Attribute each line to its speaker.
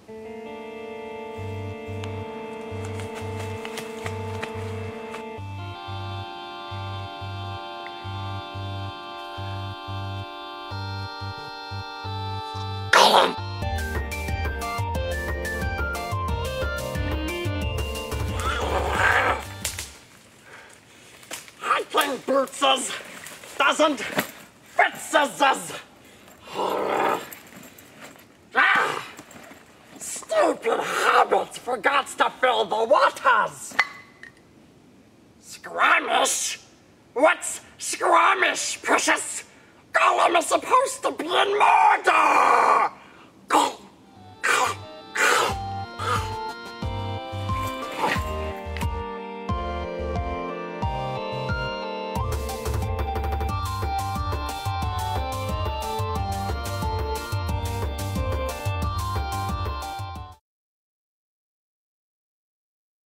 Speaker 1: Hiking bootses doesn't fit. Stupid habit forgot to fill the waters. Squamish? What's squamish, precious? Gollum is supposed to be in Mordor!